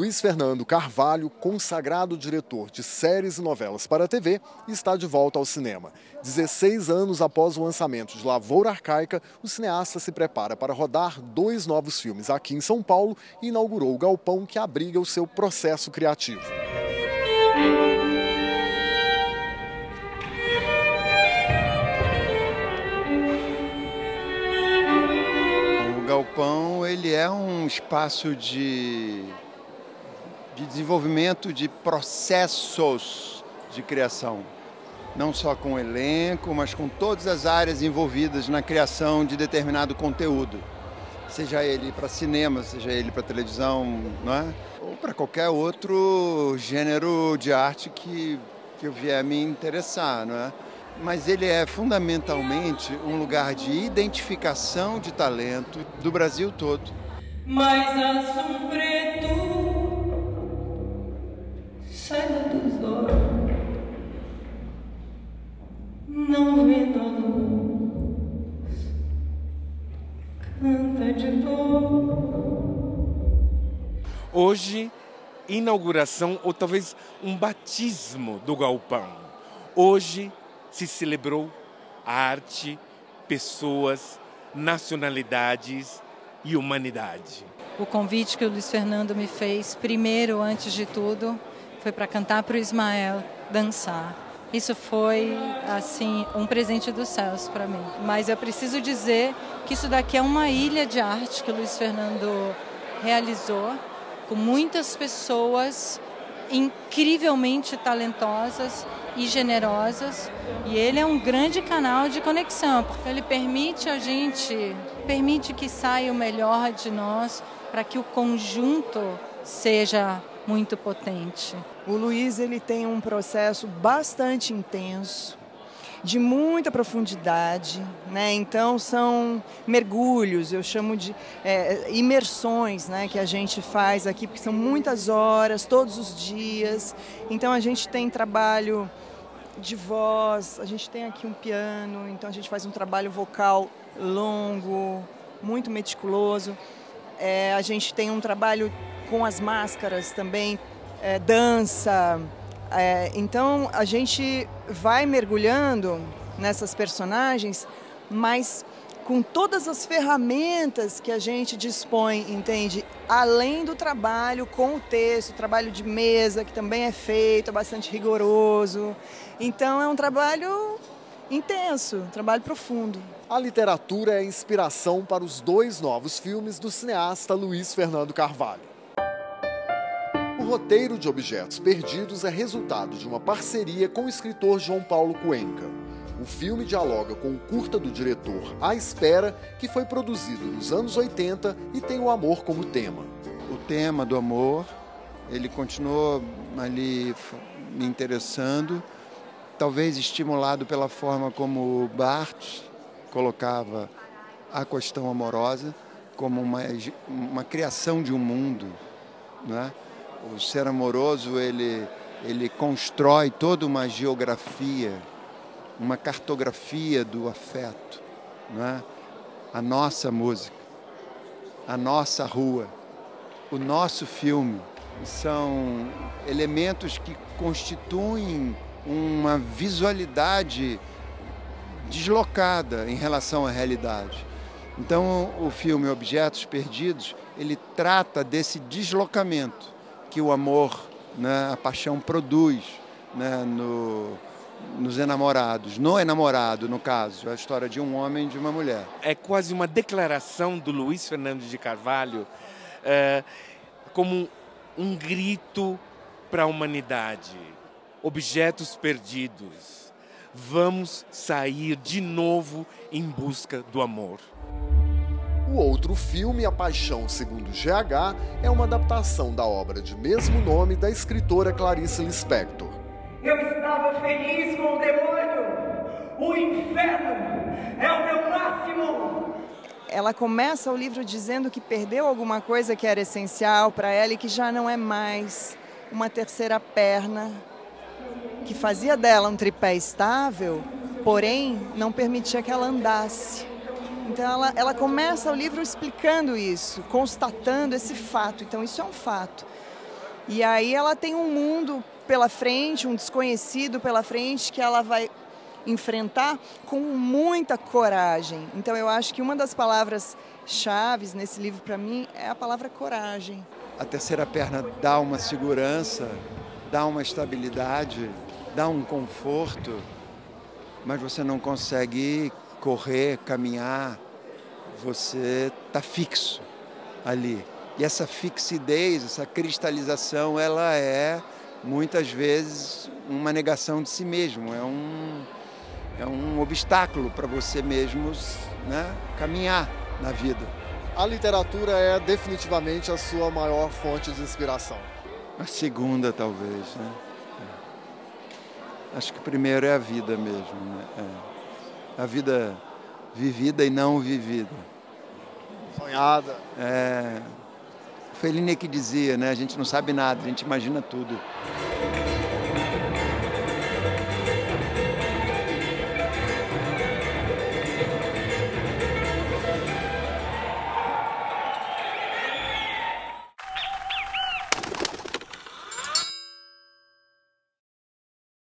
Luiz Fernando Carvalho, consagrado diretor de séries e novelas para a TV, está de volta ao cinema. 16 anos após o lançamento de Lavoura Arcaica, o cineasta se prepara para rodar 2 novos filmes aqui em São Paulo e inaugurou o galpão que abriga o seu processo criativo. O galpão, ele é um espaço de desenvolvimento de processos de criação. Não só com o elenco, mas com todas as áreas envolvidas na criação de determinado conteúdo. Seja ele para cinema, seja ele para televisão, não é? Ou para qualquer outro gênero de arte que eu vier me interessar, não é? Mas ele é fundamentalmente um lugar de identificação de talento do Brasil todo. Mas azul preto sai dos olhos, não vendo a luz, canta de dor. Hoje, inauguração ou talvez um batismo do galpão. Hoje se celebrou a arte, pessoas, nacionalidades e humanidade. O convite que o Luiz Fernando me fez, primeiro, antes de tudo, foi para cantar para o Ismael dançar. Isso foi, assim, um presente dos céus para mim. Mas eu preciso dizer que isso daqui é uma ilha de arte que o Luiz Fernando realizou, com muitas pessoas incrivelmente talentosas e generosas, e ele é um grande canal de conexão, porque ele permite que saia o melhor de nós para que o conjunto seja muito potente. O Luiz, ele tem um processo bastante intenso, de muita profundidade, né? Então são mergulhos, eu chamo de imersões, né, que a gente faz aqui, porque são muitas horas, todos os dias. Então a gente tem trabalho de voz, a gente tem aqui um piano, então a gente faz um trabalho vocal longo, muito meticuloso. A gente tem um trabalho com as máscaras também, dança. Então a gente vai mergulhando nessas personagens, mas com todas as ferramentas que a gente dispõe, entende? Além do trabalho com o texto, trabalho de mesa, que também é feito, é bastante rigoroso. Então é um trabalho intenso, um trabalho profundo. A literatura é a inspiração para os 2 novos filmes do cineasta Luiz Fernando Carvalho. O roteiro de Objetos Perdidos é resultado de uma parceria com o escritor João Paulo Cuenca. O filme dialoga com o curta do diretor À Espera, que foi produzido nos anos 80 e tem o amor como tema. O tema do amor, ele continuou ali me interessando, talvez estimulado pela forma como Barthes colocava a questão amorosa como uma criação de um mundo, não é? O ser amoroso, ele constrói toda uma geografia, uma cartografia do afeto, não é? A nossa música, a nossa rua, o nosso filme são elementos que constituem uma visualidade deslocada em relação à realidade. Então, o filme Objetos Perdidos, ele trata desse deslocamento que o amor, né, a paixão produz, né, nos enamorados. No enamorado, no caso, é a história de um homem e de uma mulher. É quase uma declaração do Luiz Fernando de Carvalho como um grito para a humanidade. Objetos perdidos. Vamos sair de novo em busca do amor. O outro filme, A Paixão Segundo GH, é uma adaptação da obra de mesmo nome da escritora Clarice Lispector. Eu estava feliz com o demônio. O inferno é o meu máximo. Ela começa o livro dizendo que perdeu alguma coisa que era essencial para ela e que já não é mais uma terceira perna, que fazia dela um tripé estável, porém não permitia que ela andasse. Então ela começa o livro explicando isso, constatando esse fato. Então isso é um fato. E aí ela tem um mundo pela frente, um desconhecido pela frente, que ela vai enfrentar com muita coragem. Então eu acho que uma das palavras chaves nesse livro para mim é a palavra coragem. A terceira perna dá uma segurança, dá uma estabilidade, dá um conforto, mas você não consegue correr, caminhar, você está fixo ali. E essa fixidez, essa cristalização, ela é muitas vezes uma negação de si mesmo, é um obstáculo para você mesmo, né, caminhar na vida. A literatura é definitivamente a sua maior fonte de inspiração. A segunda, talvez, né? Acho que o primeiro é a vida mesmo, né? A vida vivida e não vivida. Sonhada. O Fellini que dizia, né? A gente não sabe nada, a gente imagina tudo.